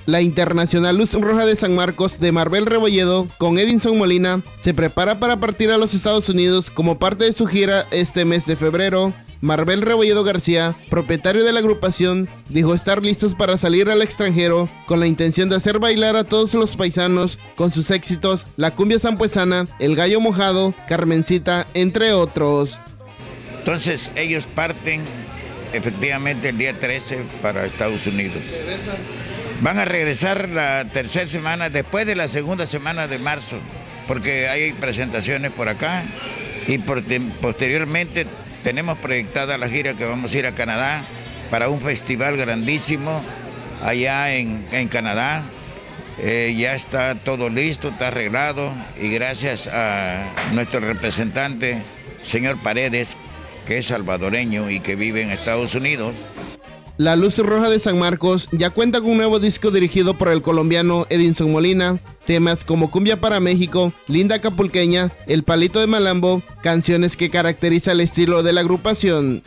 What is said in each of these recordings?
La Internacional Luz Roja de San Marcos de Marvel Rebolledo con Edinson Molina se prepara para partir a los Estados Unidos como parte de su gira este mes de febrero. Marvel Rebolledo García, propietario de la agrupación, dijo estar listos para salir al extranjero con la intención de hacer bailar a todos los paisanos con sus éxitos La Cumbia Sampuesana, El Gallo Mojado, Carmencita, entre otros. Entonces ellos parten efectivamente el día 13 para Estados Unidos. Van a regresar la tercera semana, después de la segunda semana de marzo, porque hay presentaciones por acá y posteriormente tenemos proyectada la gira que vamos a ir a Canadá para un festival grandísimo allá en Canadá. Ya está todo listo, está arreglado y gracias a nuestro representante, señor Paredes, que es salvadoreño y que vive en Estados Unidos. La Luz Roja de San Marcos ya cuenta con un nuevo disco dirigido por el colombiano Edinson Molina. Temas como Cumbia para México, Linda Acapulqueña, El Palito de Malambo, canciones que caracteriza el estilo de la agrupación.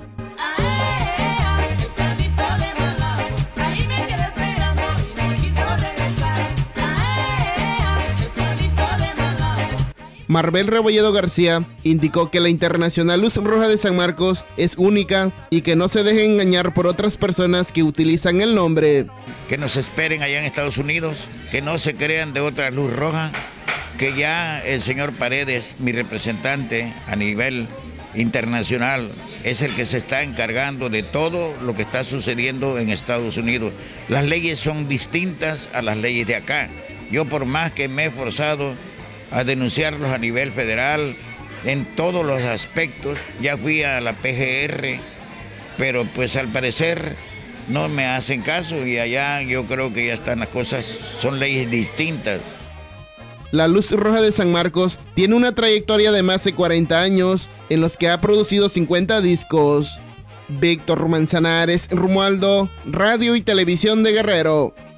Marvel Rebolledo García indicó que la Internacional Luz Roja de San Marcos es única y que no se dejen engañar por otras personas que utilizan el nombre. Que nos esperen allá en Estados Unidos, que no se crean de otra luz roja, que ya el señor Paredes, mi representante a nivel internacional, es el que se está encargando de todo lo que está sucediendo en Estados Unidos. Las leyes son distintas a las leyes de acá. Yo por más que me he esforzado a denunciarlos a nivel federal en todos los aspectos, ya fui a la PGR, pero pues al parecer no me hacen caso y allá yo creo que ya están las cosas, son leyes distintas. La Luz Roja de San Marcos tiene una trayectoria de más de 40 años en los que ha producido 50 discos. Víctor Manzanares, Romualdo, Radio y Televisión de Guerrero.